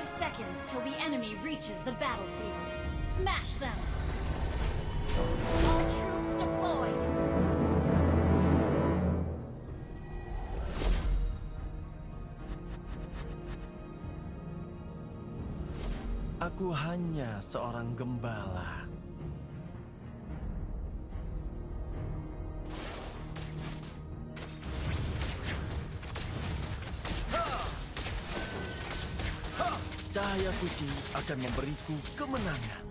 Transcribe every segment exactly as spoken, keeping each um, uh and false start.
seconds till the enemy reaches the battlefield. Smash them! All troops deployed! Aku hanya seorang gembala. Cahaya suci akan memberiku kemenangan.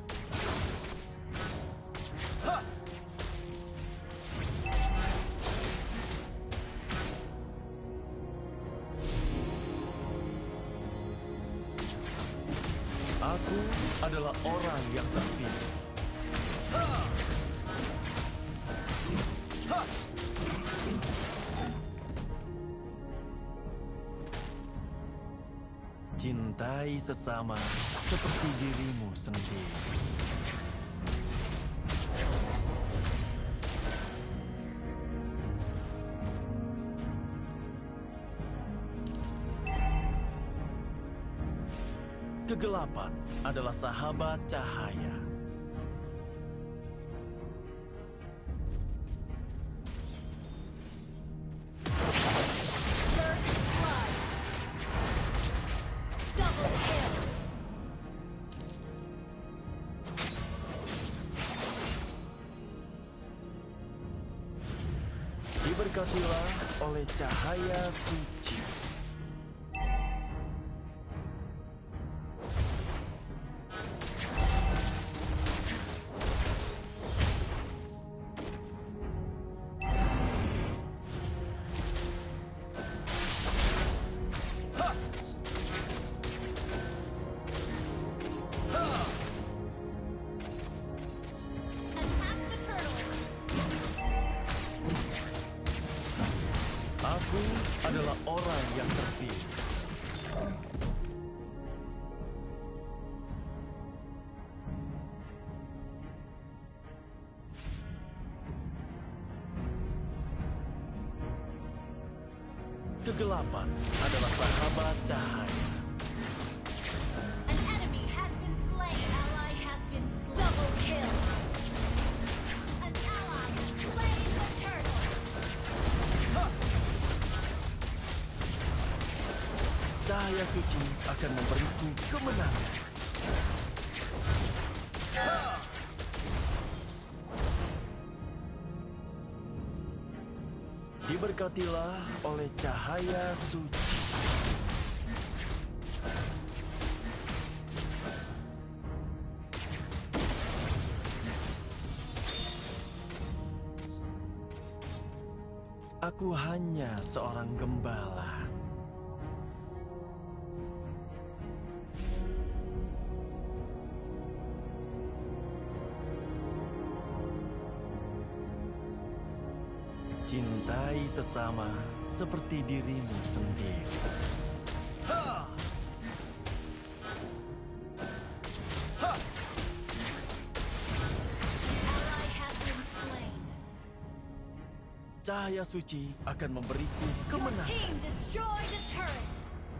Aku adalah orang yang terpilih. Cintai sesama seperti dirimu sendiri. Kegelapan adalah sahabat cahaya. First blood! Double kill! Diberkatilah oleh cahaya suci. Aku adalah orang yang terpilih. Kegelapan adalah sahabat cahaya. An enemy has been slain. Ally has been slain. Double kill! An ally has slain the turtle! Cahaya suci akan memberiku kemenangan. Diberkatilah oleh cahaya suci. Aku hanya seorang gembala. Cintai sesama seperti dirimu sendiri. Ally has been slain. Cahaya suci akan memberiku Your kemenangan. team destroyed a turret.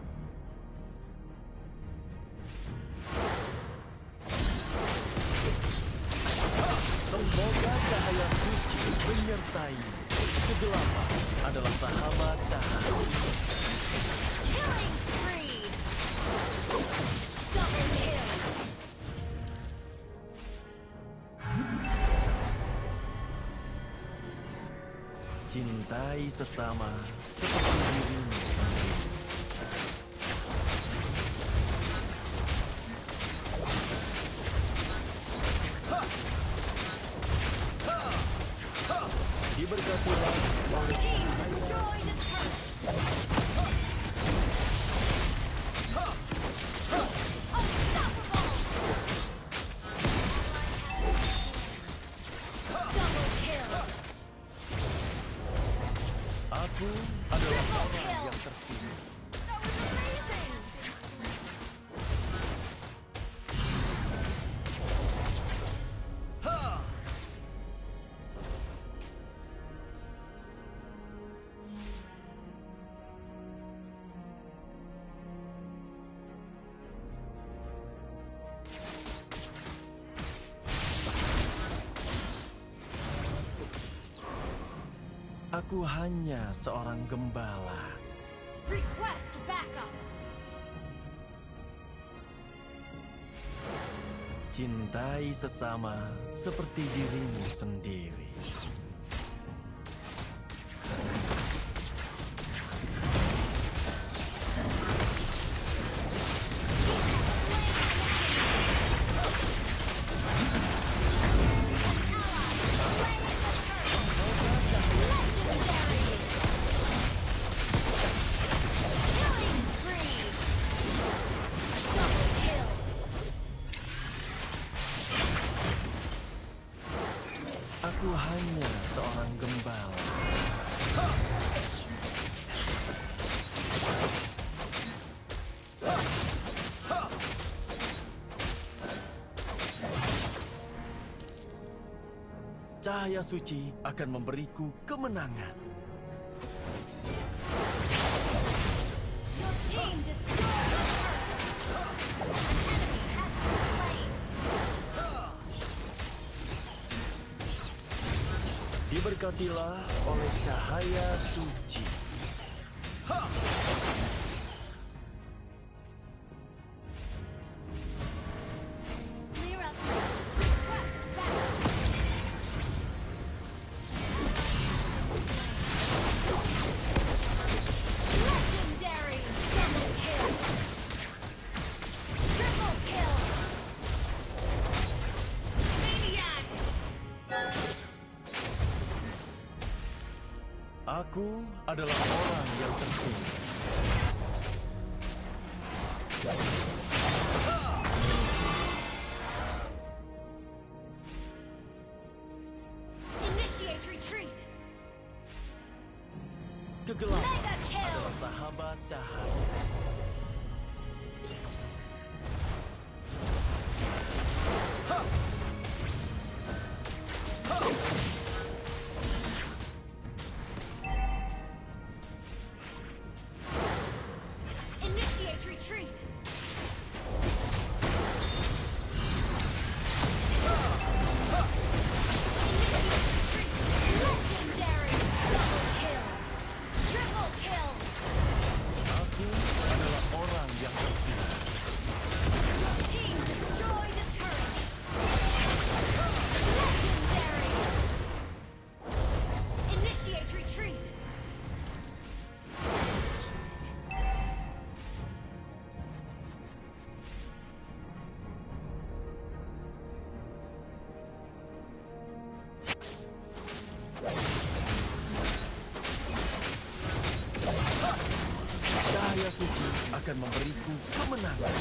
Semoga cahaya suci menyertai. Kegelapan adalah sahabat cahaya. Killing spree. Double kill. Cintai sesama seperti dirimu sendiri. Diberkatilah oleh Team destroyed a turret. Unstoppable. Double kill. aku Aku hanya seorang gembala. Request backup. Cintai sesama seperti dirimu sendiri. Aku hanya seorang gembala. Cahaya suci akan memberiku kemenangan. Your team destroyed the turret. An enemy has been slain. Diberkatilah oleh cahaya suci. Clear up. Request backup. Legendary. Double kill. Triple kill. Maniac. Aku adalah orang yang penting. Initiate retreat. Kegelapan Mega kill. adalah sahabat cahaya. Initiate retreat. Legendary. Double kill. Triple kill. Aku adalah orang yang penting. Your team destroyed a turret. Legendary. Initiate retreat. Cahaya suci akan memberiku kemenangan.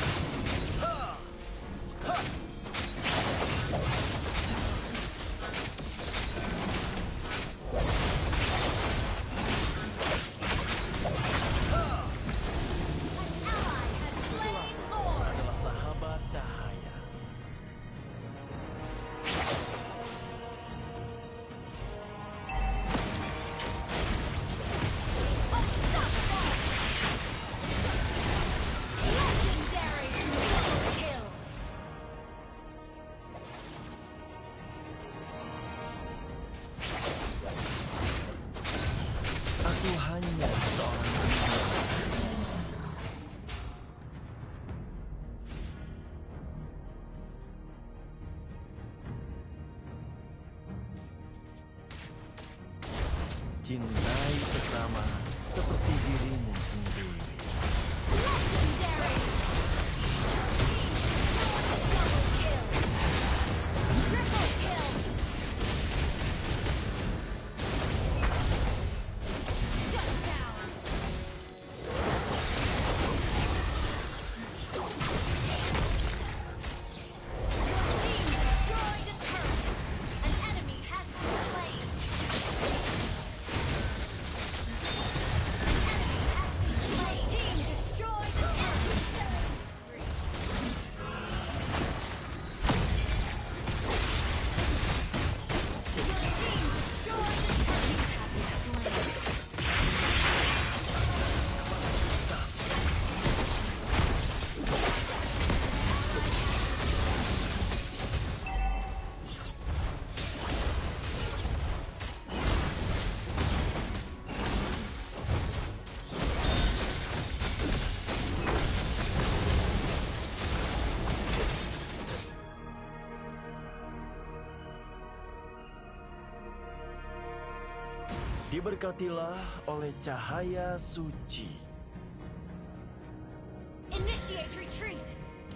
An ally has slain Lord. Adalah sahabat cahaya. Unstoppable. Legendary. Double kill. Aku hanya seorang gembala. Cintai sesama seperti dirimu sendiri. Legendary. Double kill. Triple kill. Shut down. Your team destroyed a turret. An enemy has been slain. An Diberkatilah oleh cahaya suci. Initiate retreat.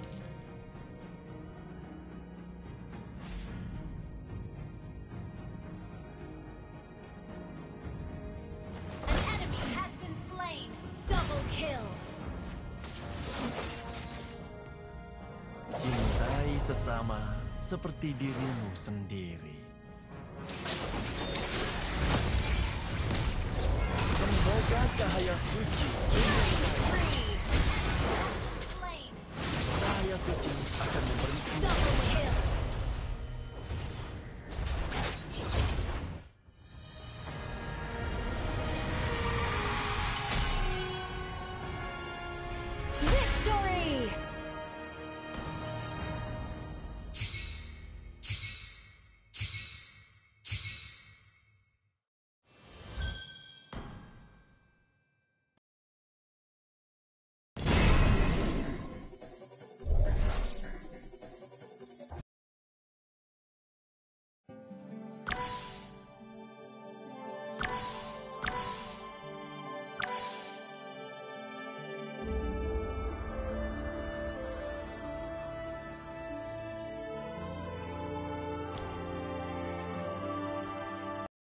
An enemy has been slain. Double kill. Cintai sesama seperti dirimu sendiri. Semoga cahaya suci